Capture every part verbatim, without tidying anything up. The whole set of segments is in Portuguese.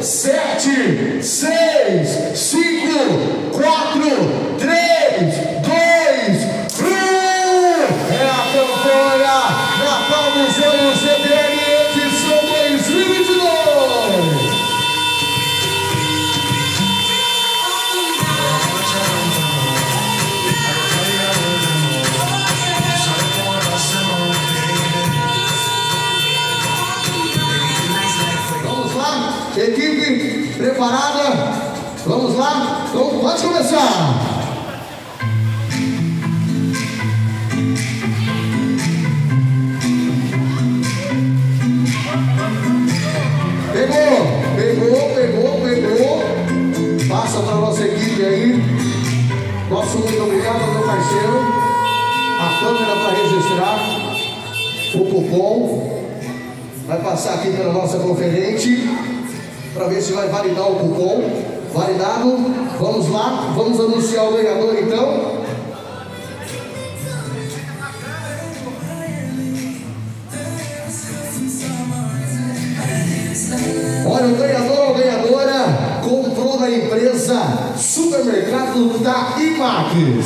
sete, seis, cinco, quatro, três, dois, um. É a campanha Natal dos Sonhos C D L edição dois mil e vinte e dois. Vamos lá, equipe preparada? Vamos lá? Então pode começar. Pegou, pegou, pegou, pegou. Passa para a nossa equipe aí. Nosso muito obrigado, meu parceiro. A câmera para registrar o cupom. Vai passar aqui pela nossa conferente para ver se vai validar o cupom. Validado. Vamos lá, vamos anunciar o ganhador então. Olha, o ganhador ou ganhadora comprou na empresa Supermercado da IMAX.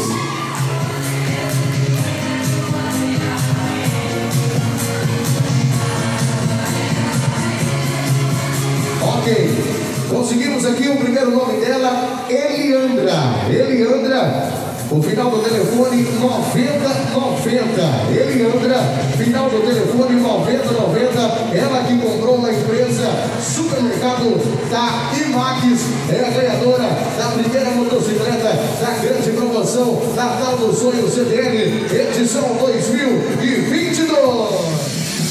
Ok, conseguimos aqui o primeiro nome dela, Eliandra. Eliandra. O final do telefone noventa noventa. Eliandra, final do telefone noventa noventa. Ela que comprou na empresa Supermercado da IMAX é a ganhadora da primeira motocicleta da grande promoção Natal dos Sonhos C D L, edição dois mil e vinte e dois.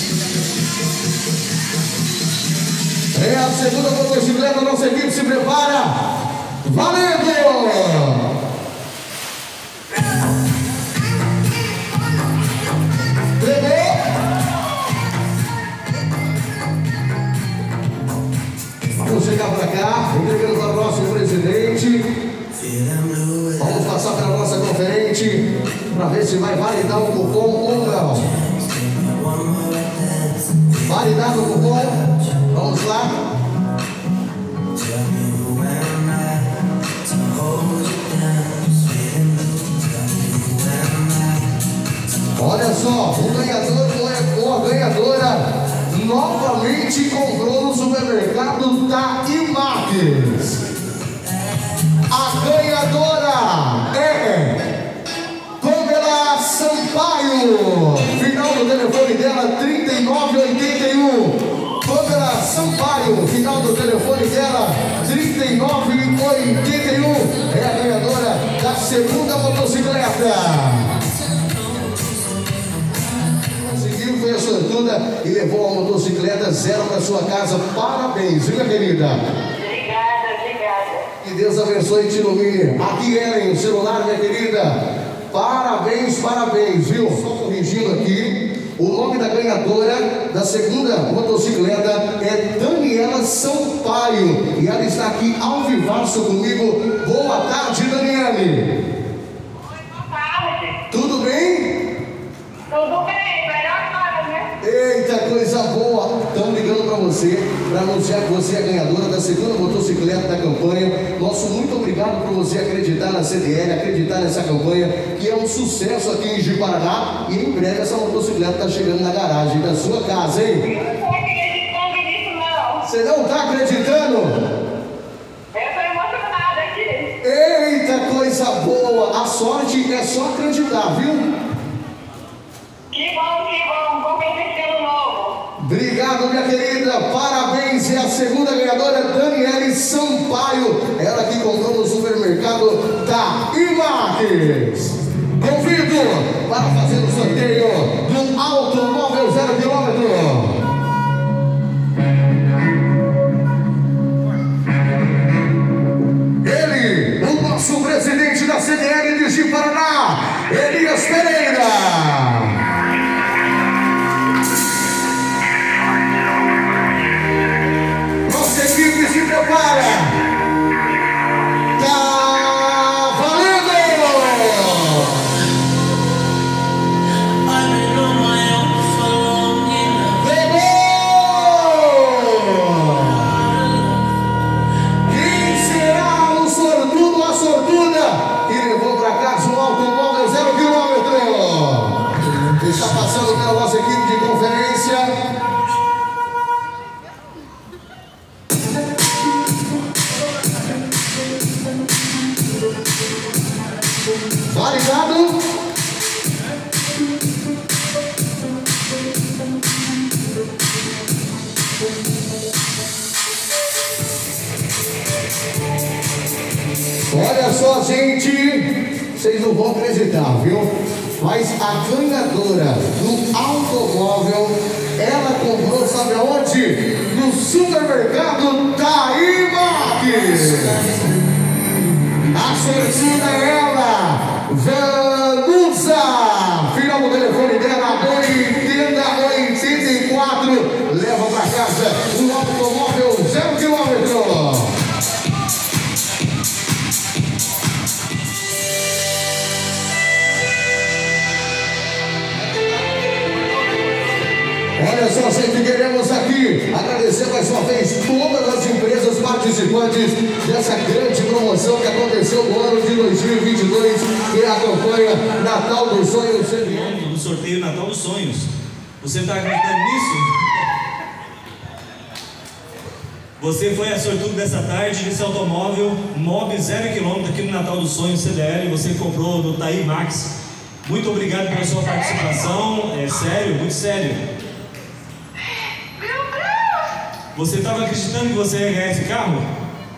É a segunda motocicleta, nossa equipe se prepara. Valendo! Vamos chegar para cá, entregando para o nosso presidente. Vamos passar para a nossa conferente para ver se vai validar o cupom ou não. Validado o cupom. Vamos lá. Olha só, o ganhador ou a ganhadora novamente comprou no supermercado da IMAX. A ganhadora é Pamela Sampaio. Final do telefone dela trinta e nove oitenta e um. Pamela Sampaio, final do telefone dela trinta e nove oitenta e um. É a ganhadora da segunda motocicleta. Foi a sortuda e levou a motocicleta zero para sua casa. Parabéns, viu, minha querida? Obrigada, obrigada. Que Deus abençoe e te ilumine. Aqui, Ellen, o celular, minha querida. Parabéns, parabéns, viu? Só corrigindo aqui. O nome da ganhadora da segunda motocicleta é Daniela Sampaio. E ela está aqui ao vivaço comigo. Boa tarde, Daniele. Oi, boa tarde. Tudo bem? Tudo bem. Eita, coisa boa! Estamos ligando para você, para anunciar que você é a ganhadora da segunda motocicleta da campanha. Nosso muito obrigado por você acreditar na C D L, acreditar nessa campanha, que é um sucesso aqui em Ji-Paraná. E em breve essa motocicleta está chegando na garagem da sua casa, hein? Eu não estou acreditando nisso, não. Você não está acreditando? Eu estou emocionada aqui. Eita, coisa boa! A sorte é só acreditar, viu? Que bom, que bom. Vou conhecer o novo. Obrigado, minha querida. Parabéns. É a segunda ganhadora, Daniele Sampaio. Ela que comprou no supermercado da IMAX. Convido para fazer o sorteio do automóvel zero quilômetro. Ele, o nosso presidente da C D L de Ji-Paraná, Elias Pereira. Equipe se prepara. Tá valendo! I've been on my own for long enough. Tá ligado? Olha só, gente, vocês não vão acreditar, viu? Mas a ganhadora do automóvel, ela comprou, sabe aonde? No supermercado Taimac. A sortida é ela, Vanusa. Final do telefone dela, oitenta, oitenta e quatro. Leva pra casa um automóvel zero quilômetro. Olha só, gente, queremos aqui agradecer mais uma vez todas as empresas participantes dessa grande promoção que aconteceu no ano de dois mil e vinte e dois, que é a campanha Natal dos Sonhos. Do sorteio Natal dos Sonhos. Você está acreditando nisso? Você foi a sortudo dessa tarde desse automóvel Mob zero quilômetro aqui no Natal dos Sonhos C D L. Você comprou no Taimax. Muito obrigado pela sua participação. É sério, muito sério. Você estava acreditando que você ia ganhar esse carro? Meu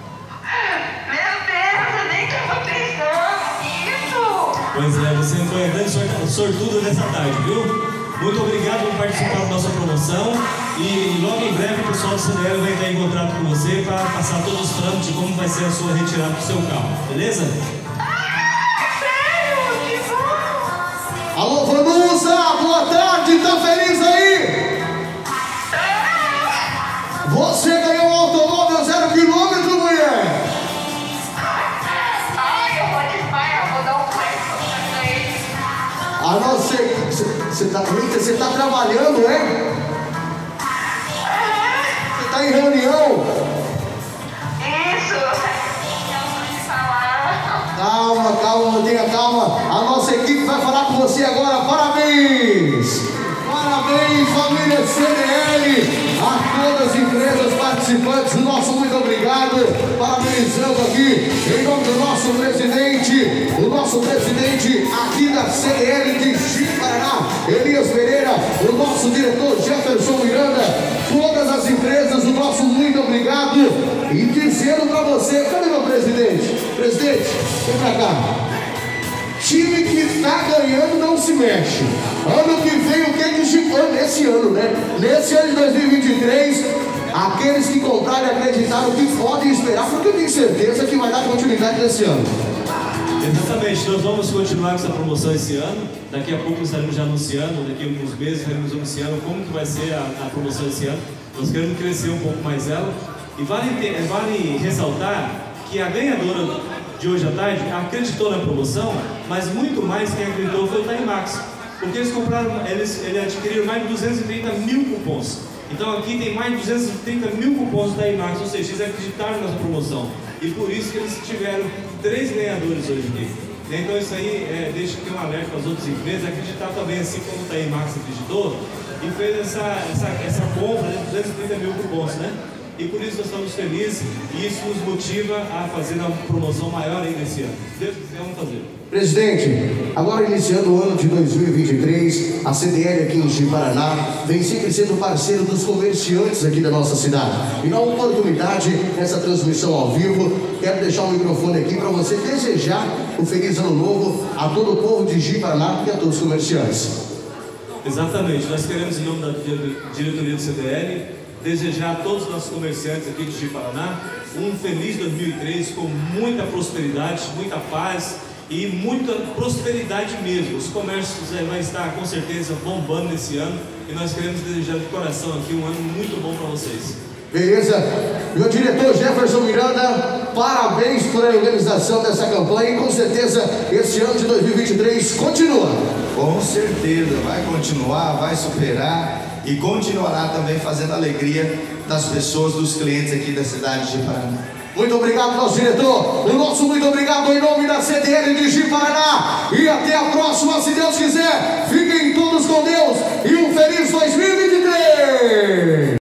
Deus, eu nem estava pensando nisso. Pois é, você foi a grande sortuda dessa tarde, viu? Muito obrigado por participar da nossa promoção. E logo em breve o pessoal do C D L vai entrar em contato com você para passar todos os trâmites de como vai ser a sua retirada do seu carro, beleza? Ah, sério? Que bom! Alô, Vanusa, boa tarde, tá feliz aí? Você ganhou um automóvel zero quilômetro, mulher! Ai, eu vou desmaiar, vou dar um flex pra ele. Ah, não, você, você, tá, você tá trabalhando, é? Você tá em reunião? Isso! Falar. Calma, calma, mantenha calma. A nossa equipe vai falar com você agora. Parabéns! Parabéns, família C D L! A todas as empresas participantes, o nosso muito obrigado. Parabenizando aqui, em nome do nosso presidente, o nosso presidente aqui da C D L de Ji-Paraná, Elias Pereira, o nosso diretor Jefferson Miranda, todas as empresas, o nosso muito obrigado. E dizendo para você, cadê meu presidente? Presidente, vem pra cá. Time que está ganhando não se mexe. Ano que vem, o que é que chegou nesse ano, né? Nesse ano de dois mil e vinte e três, aqueles que compraram e acreditaram que podem esperar, porque eu tenho certeza que vai dar continuidade nesse ano. Exatamente, nós vamos continuar com essa promoção esse ano. Daqui a pouco estaremos já anunciando, daqui a alguns meses estaremos anunciando como que vai ser a, a promoção esse ano. Nós queremos crescer um pouco mais ela. E vale, vale ressaltar que a ganhadora de hoje à tarde acreditou na promoção, mas muito mais quem acreditou foi o Taimax, porque eles compraram, eles, eles adquiriram mais de duzentos e trinta mil cupons. Então aqui tem mais de duzentos e trinta mil cupons do Taimax, ou seja, eles acreditaram nessa promoção e por isso que eles tiveram três ganhadores hoje aqui. Então isso aí é, deixa aqui um alerta para as outras empresas acreditar também, assim como o Taimax acreditou e fez essa, essa, essa compra de duzentos e trinta mil cupons, né? E por isso nós estamos felizes e isso nos motiva a fazer uma promoção maior ainda esse ano. Se Deus quiser, vamos fazer. Presidente, agora iniciando o ano de dois mil e vinte e três, a C D L aqui em Ji-Paraná vem sempre sendo parceiro dos comerciantes aqui da nossa cidade. E na oportunidade, nessa transmissão ao vivo, quero deixar o microfone aqui para você desejar um feliz ano novo a todo o povo de Ji-Paraná e a todos os comerciantes. Exatamente, nós queremos, em nome da diretoria do C D L, desejar a todos os nossos comerciantes aqui de Ji-Paraná um feliz dois mil e três com muita prosperidade, muita paz e muita prosperidade mesmo. Os comércios é, vão estar com certeza bombando nesse ano e nós queremos desejar de coração aqui um ano muito bom para vocês. Beleza? Meu diretor Jefferson Miranda, parabéns pela organização dessa campanha e com certeza esse ano de dois mil e vinte e três continua. Com certeza, vai continuar, vai superar e continuará também fazendo alegria das pessoas, dos clientes aqui da cidade de Ji-Paraná. Muito obrigado, nosso diretor. O nosso muito obrigado em nome da C D L de Ji-Paraná. E até a próxima, se Deus quiser. Fiquem todos com Deus e um feliz dois mil e vinte e três.